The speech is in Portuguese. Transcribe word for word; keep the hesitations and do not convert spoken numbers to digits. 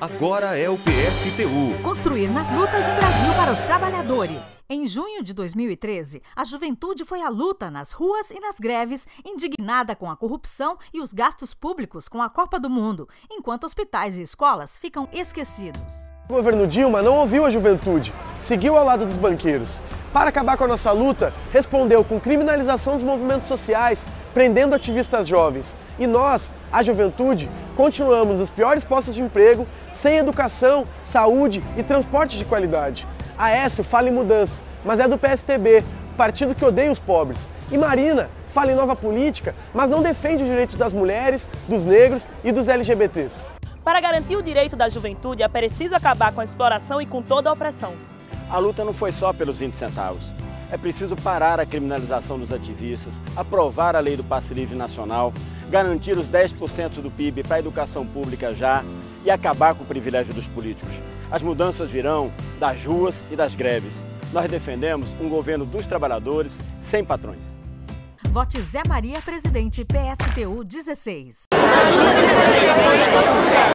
Agora é o P S T U. Construir nas lutas um Brasil para os trabalhadores. Em junho de dois mil e treze, a juventude foi à luta nas ruas e nas greves, indignada com a corrupção e os gastos públicos com a Copa do Mundo, enquanto hospitais e escolas ficam esquecidos. O governo Dilma não ouviu a juventude, seguiu ao lado dos banqueiros. Para acabar com a nossa luta, respondeu com criminalização dos movimentos sociais, prendendo ativistas jovens. E nós, a juventude, continuamos nos piores postos de emprego, sem educação, saúde e transporte de qualidade. Aécio fala em mudança, mas é do P S T B, partido que odeia os pobres. E Marina fala em nova política, mas não defende os direitos das mulheres, dos negros e dos L G B Tês. Para garantir o direito da juventude, é preciso acabar com a exploração e com toda a opressão. A luta não foi só pelos vinte centavos. É preciso parar a criminalização dos ativistas, aprovar a lei do passe livre nacional, garantir os dez por cento do P I B para a educação pública já e acabar com o privilégio dos políticos. As mudanças virão das ruas e das greves. Nós defendemos um governo dos trabalhadores, sem patrões. Vote Zé Maria, presidente, P S T U dezesseis.